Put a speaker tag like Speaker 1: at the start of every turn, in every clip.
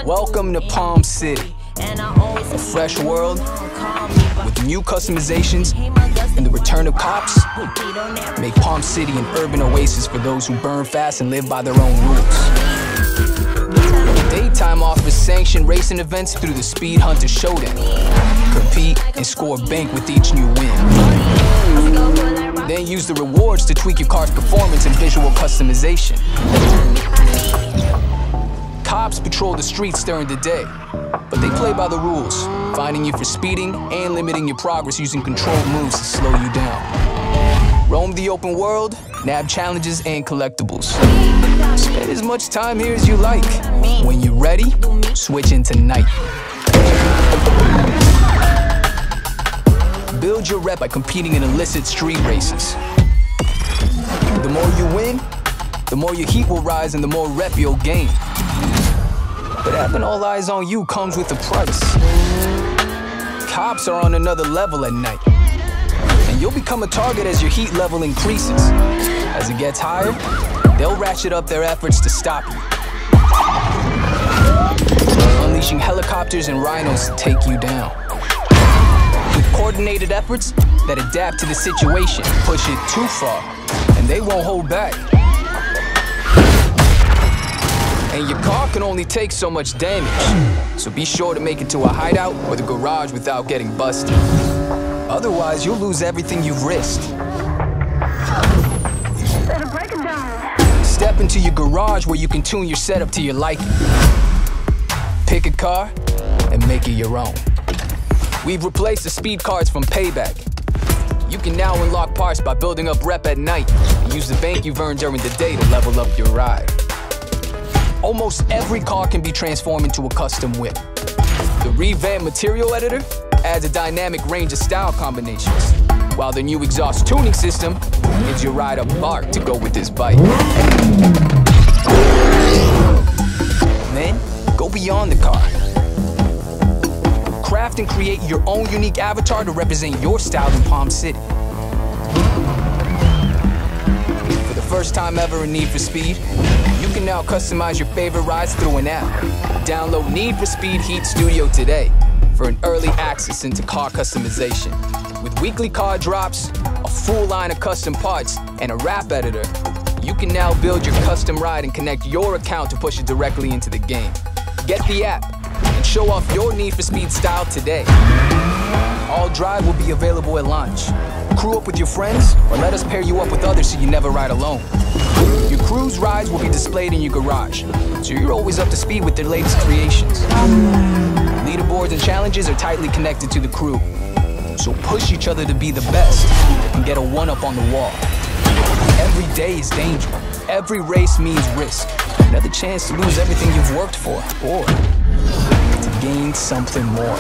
Speaker 1: Welcome to Palm City, a fresh world with new customizations and the return of cops. Make Palm City an urban oasis for those who burn fast and live by their own rules. Daytime offers sanctioned racing events through the Speed Hunter Showdown. Compete and score bank with each new win. Then use the rewards to tweak your car's performance and visual customization. Cops patrol the streets during the day, but they play by the rules, finding you for speeding and limiting your progress using controlled moves to slow you down. Roam the open world, nab challenges and collectibles. Spend as much time here as you like. When you're ready, switch into night. Build your rep by competing in illicit street races. The more you win, the more your heat will rise and the more rep you'll gain. But having all eyes on you comes with a price. Cops are on another level at night, and you'll become a target as your heat level increases. As it gets higher, they'll ratchet up their efforts to stop you, unleashing helicopters and rhinos to take you down. With coordinated efforts that adapt to the situation, push it too far, and they won't hold back. And your car can only take so much damage, so be sure to make it to a hideout or the garage without getting busted. Otherwise, you'll lose everything you've risked. Step into your garage where you can tune your setup to your liking. Pick a car and make it your own. We've replaced the speed cards from Payback. You can now unlock parts by building up rep at night and use the bank you've earned during the day to level up your ride. Almost every car can be transformed into a custom whip. The revamped material editor adds a dynamic range of style combinations, while the new exhaust tuning system gives your ride a bark to go with this bike. Then, go beyond the car. Craft and create your own unique avatar to represent your style in Palm City. For the first time ever in Need for Speed, you can now customize your favorite rides through an app. Download Need for Speed Heat Studio today for an early access into car customization. With weekly car drops, a full line of custom parts, and a wrap editor, you can now build your custom ride and connect your account to push it directly into the game. Get the app and show off your Need for Speed style today. All Drive will be available at launch. Crew up with your friends, or let us pair you up with others so you never ride alone. Your crew's rides will be displayed in your garage, so you're always up to speed with their latest creations. Leaderboards and challenges are tightly connected to the crew, so push each other to be the best and get a one-up on the wall. Every day is danger. Every race means risk. Another chance to lose everything you've worked for, or to gain something more.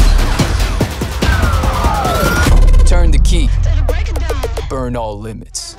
Speaker 1: Turn the key. Burn all limits.